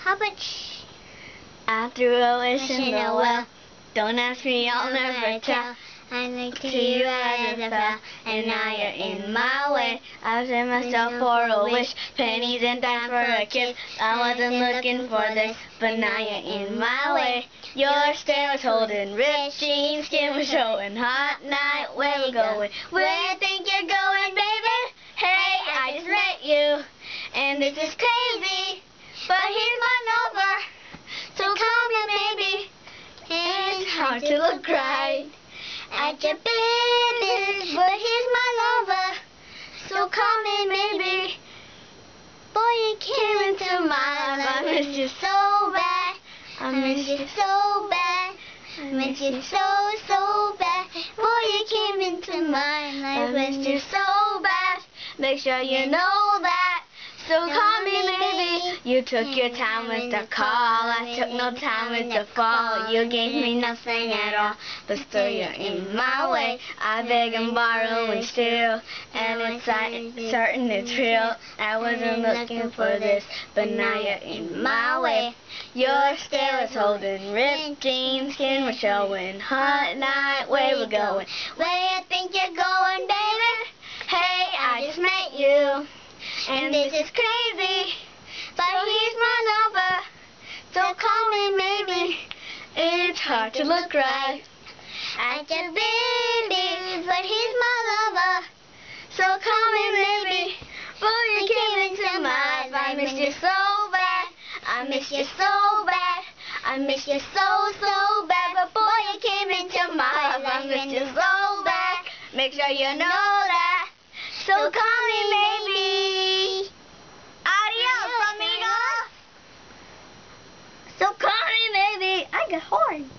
How much? I threw a wish in the well. Don't ask me, I'll never tell. I looked to To you you as as a a fell, fell, and now you're in my way. I sent myself for a wish, pennies and dimes for a kiss. I wasn't looking for this, but now you're in my way. Your stare was holding, ripped jeans, skin was showing. Hot night, where we going? Where you think you're going, baby? Hey, I just met you, and this is crazy, but here's my number, so call me maybe. It's hard to look right At your baby, but here's my lover, so call me maybe. Boy, you came into my life. I miss you so bad. I miss you so bad. I miss you so bad. Boy, you came into my life. I miss you so bad. Make sure you know that. So call me maybe. You took your time with the call. I took no time with the fall. You gave me nothing at all, but still you're in my way. I beg and borrow and steal, and it's certain it's real. I wasn't looking for this, but now you're in my way. Your stare was holding, ripped jeans, skin was showing. Hot night, where we going? Where you think you're going, baby? Hey, I just met you, And this is crazy, but here's my number, so call me maybe. It's hard to look right At your baby, but he's my lover, so call me maybe. Boy, you came into my life. I miss you so bad. I miss you so bad. I miss you so bad. But boy, you came into my life. I miss you so bad. Make sure you know that. So call me maybe. Adios, amigo. So call me maybe. I got horns.